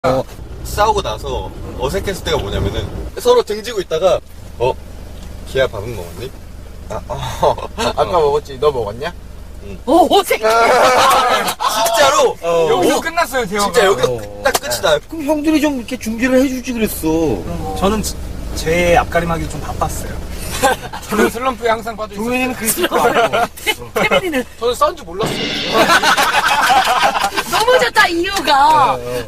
싸우고 나서 어색했을 때가 뭐냐면은 서로 등지고 있다가 기아 밥은 먹었니? 아까 먹었지. 너 먹었냐? 어색해. 진짜로 여기서 끝났어요, 대화가. 진짜 여기서 딱 끝이 나요. 그럼 형들이 좀 이렇게 준비를 해주지 그랬어. 저는 제 앞가림하기 좀 바빴어요. 저는 슬럼프에 항상 빠져있어요. 동현이는 그랬을 거 아니고. 태민이는 저는 싸운 줄 몰랐어요. 넘어졌다 이유가